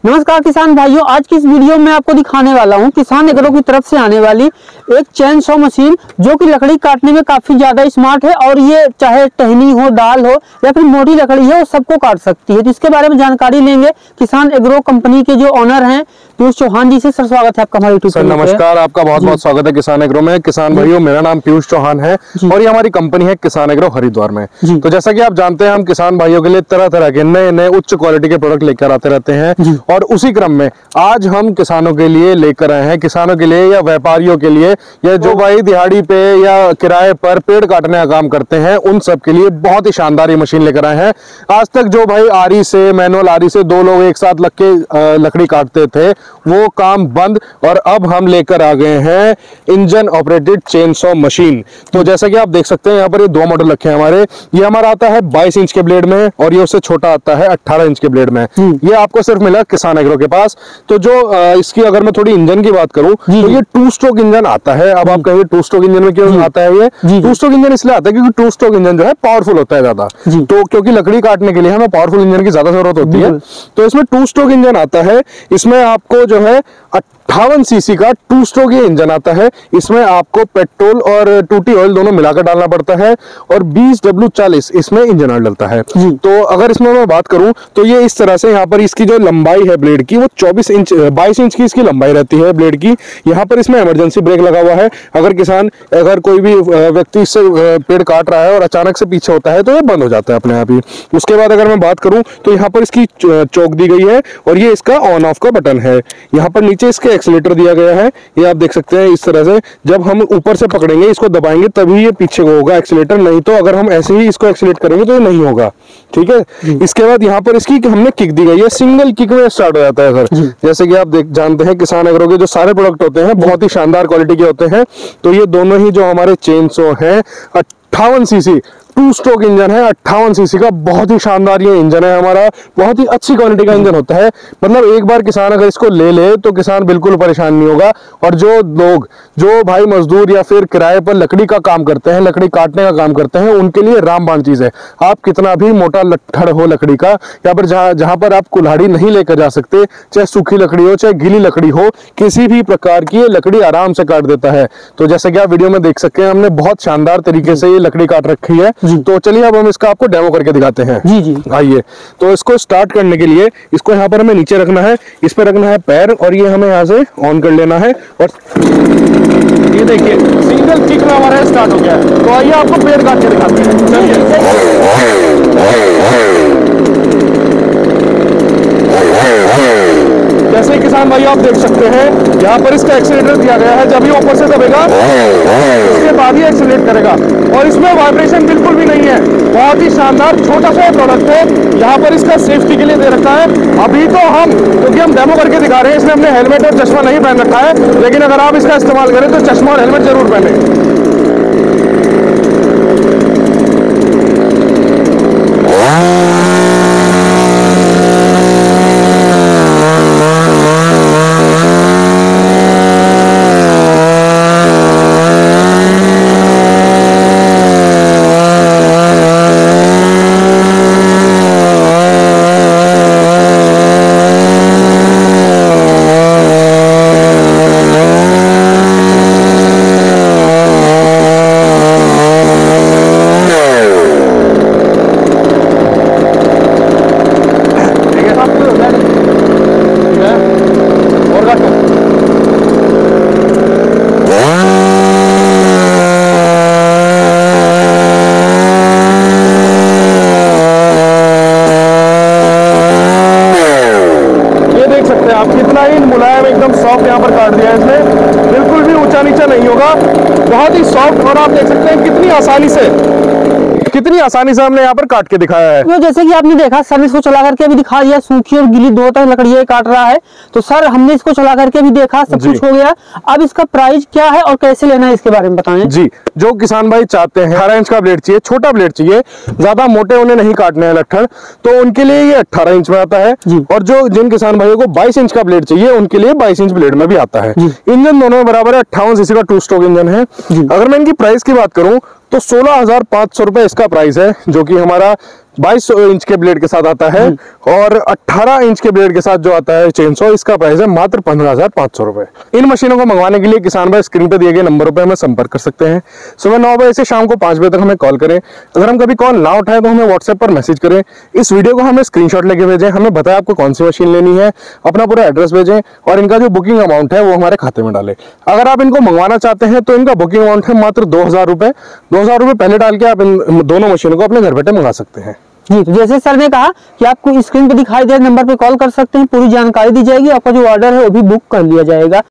नमस्कार किसान भाइयों, आज की इस वीडियो में आपको दिखाने वाला हूं किसान एग्रो की तरफ से आने वाली एक चेन सॉ मशीन जो कि लकड़ी काटने में काफी ज्यादा स्मार्ट है और ये चाहे टहनी हो, डाल हो या फिर मोटी लकड़ी है वो सबको काट सकती है। जिसके बारे में जानकारी लेंगे किसान एग्रो कंपनी के जो ऑनर हैं पीयूष चौहान जी से। सर स्वागत है आपका हमारे यूट्यूब चैनल पे। नमस्कार, आपका बहुत बहुत स्वागत है किसान एग्रो में। किसान भाइयों, मेरा नाम पीयूष चौहान है और ये हमारी कंपनी है किसान एग्रो हरिद्वार में। तो जैसा कि आप जानते हैं, हम किसान भाइयों के लिए तरह तरह के नए नए उच्च क्वालिटी के प्रोडक्ट लेकर आते रहते हैं और उसी क्रम में आज हम किसानों के लिए लेकर आए हैं, किसानों के लिए या व्यापारियों के लिए या जो भाई दिहाड़ी पे या किराए पर पेड़ काटने का काम करते हैं उन सब के लिए बहुत ही शानदार ये मशीन लेकर आए हैं। आज तक जो भाई आरी से, मैनुअल आरी से दो लोग एक साथ लग के लकड़ी काटते थे वो काम बंद, और अब हम लेकर आ गए हैं engine operated chain saw machine. तो जैसा कि आप देख सकते हैं यहाँ पर ये दो मॉडल रखे हैं हमारे। ये हमारा आता है 22 इंच के ब्लेड में और ये उससे छोटा आता है 18 इंच के ब्लेड में। ये आपको सिर्फ मिला किसान एग्रो के पास। तो जो इसकी अगर मैं थोड़ी इंजन की बात करूं तो ये 2 स्ट्रोक इंजन आता है। अब आप कहेंगे 2 स्ट्रोक इंजन में क्यों आता है? ये 2 स्ट्रोक इंजन इसलिए आता है क्योंकि 2 स्ट्रोक इंजन जो है पावरफुल होता है ज्यादा। तो क्योंकि लकड़ी काटने के लिए हमें पावरफुल इंजन की ज्यादा जरूरत होती है, तो इसमें 2 स्ट्रोक इंजन आता है। इसमें आपको जो है 58 सीसी का 2 स्ट्रोक ये इंजन आता है। इसमें आपको पेट्रोल और टूटी ऑयल दोनों मिलाकर डालना पड़ता है और 20W40 इसमें इंजन ऑयल डलता है। तो अगर इसमें मैं बात करूं तो ये इस तरह से यहाँ पर इसकी जो लंबाई है ब्लेड की वो 22 इंच की इसकी लंबाई रहती है ब्लेड की। यहाँ पर इसमें इमरजेंसी ब्रेक लगा हुआ है। अगर कोई भी व्यक्ति इससे पेड़ काट रहा है और अचानक से पीछे होता है तो ये बंद हो जाता है अपने आप ही। उसके बाद अगर मैं बात करूं तो यहाँ पर इसकी चौक दी गई है और ये इसका ऑन ऑफ का बटन है। यहाँ पर नीचे इसके एक्सीलेटर दिया गया है, ये आप देख सकते हैं। इस तरह से जब हम ऊपर से पकड़ेंगे, इसको दबाएंगे तभी ये पीछे को होगा एक्सीलेटर, नहीं तो अगर हम ऐसे ही इसको एक्सीलेट करेंगे तो ये नहीं होगा। ठीक है। इसके बाद यहाँ पर इसकी हमने किक दी गई है, सिंगल किक में स्टार्ट हो जाता है सर। जैसे कि आप जानते हैं किसान एग्रो के जो सारे प्रोडक्ट होते हैं बहुत ही शानदार क्वालिटी के होते हैं। तो ये दोनों ही जो हमारे चेन सॉ है 58 सीसी 2 स्ट्रोक इंजन है, 58 सीसी का बहुत ही शानदार ये इंजन है हमारा। बहुत ही अच्छी क्वालिटी का इंजन होता है। मतलब एक बार किसान अगर इसको ले ले तो किसान बिल्कुल परेशान नहीं होगा। और जो लोग जो भाई मजदूर या फिर किराए पर लकड़ी का काम करते हैं, लकड़ी काटने का काम करते हैं, उनके लिए रामबाण चीज है। आप कितना भी मोटा लट्ठड़ हो लकड़ी का, या फिर जहां पर आप कुल्हाड़ी नहीं लेकर जा सकते, चाहे सूखी लकड़ी हो चाहे गीली लकड़ी हो, किसी भी प्रकार की ये लकड़ी आराम से काट देता है। तो जैसे कि आप वीडियो में देख सकते हैं, हमने बहुत शानदार तरीके से ये लकड़ी काट रखी है। तो चलिए अब हम इसका आपको डेमो करके दिखाते हैं। जी आइए। तो इसको स्टार्ट करने के लिए इसको यहाँ पर हमें नीचे रखना है, इस पर रखना है पैर और ये हमें यहाँ से ऑन कर लेना है और ये देखिए सिंगल किक में हमारा स्टार्ट हो गया है। तो आइए आपको पेड़ काट के दिखाते हैं। चलिए। जैसे किसान भाई आप देख सकते हैं यहाँ पर इसका एक्सीलेटर दिया गया है। जब ये ऊपर से दबेगा उसके बाद ही एक्सीलेट करेगा और इसमें वाइब्रेशन बिल्कुल भी नहीं है। बहुत ही शानदार छोटा सा प्रोडक्ट है। यहाँ पर इसका सेफ्टी के लिए दे रखा है। अभी तो क्योंकि हम डेमो करके दिखा रहे हैं इसलिए हमने हेलमेट और चश्मा नहीं पहन रखा है, लेकिन अगर आप इसका इस्तेमाल करें तो चश्मा और हेलमेट जरूर पहने। आप कितना ही मुलायम एकदम सॉफ्ट यहाँ पर काट दिया है इसने, बिल्कुल भी ऊंचा नीचा नहीं होगा, बहुत ही सॉफ्ट। और आप देख सकते हैं कितनी आसानी से हमने यहाँ पर काट के दिखाया है। तो जैसे कि आपने देखा सर ने इसको चला करके भी दिखा दिया, सूखी और गीली दो तरह लकड़ियां काट रहा है। तो सर हमने इसको चला करके भी देखा, सब कुछ हो गया। अब इसका प्राइस क्या है और कैसे लेना है इसके बारे में बताएं। जी, जो किसान भाई चाहते हैं 18 इंच का ब्लेड चाहिए, छोटा ब्लेड चाहिए, ज्यादा मोटे उन्हें नहीं काटने हैं लट्ठड़, तो उनके लिए ये 18 इंच में आता है। और जो जिन किसान भाइयों को 22 इंच का ब्लेड चाहिए उनके लिए 22 इंच ब्लेड में भी आता है। इंजन दोनों में बराबर है, 58 सीसी का 2 स्ट्रोक इंजन है। अगर मैं इनकी प्राइस की बात करूं तो 16,500 रुपए इसका प्राइस है, जो कि हमारा 22 इंच के ब्लेड के साथ आता है और 18 इंच के ब्लेड के साथ जो आता है चेनसो, इसका प्राइस है मात्र 15,500 रुपए। इन मशीनों को मंगवाने के लिए किसान भाई स्क्रीन पे दिए गए नंबरों पे हमें संपर्क कर सकते हैं। सुबह 9 बजे से शाम को 5 बजे तक हमें कॉल करें। अगर हम कभी कॉल ना उठाए तो हमें व्हाट्सएप पर मैसेज करें। इस वीडियो को हमें स्क्रीनशॉट लेके भेजें, हमें बताएं आपको कौन सी मशीन लेनी है, अपना पूरा एड्रेस भेजें और इनका जो बुकिंग अमाउंट है वो हमारे खाते में डालें। अगर आप इनको मंगवाना चाहते हैं तो इनका बुकिंग अमाउंट है मात्र 2,000 रुपए। 2,000 रुपए पहले डाल के आप इन दोनों मशीनों को अपने घर बैठे मंगा सकते हैं। जी, तो जैसे सर ने कहा कि आपको स्क्रीन पर दिखाई दे रहे नंबर पे कॉल कर सकते हैं, पूरी जानकारी दी जाएगी, आपका जो ऑर्डर है वो भी बुक कर लिया जाएगा।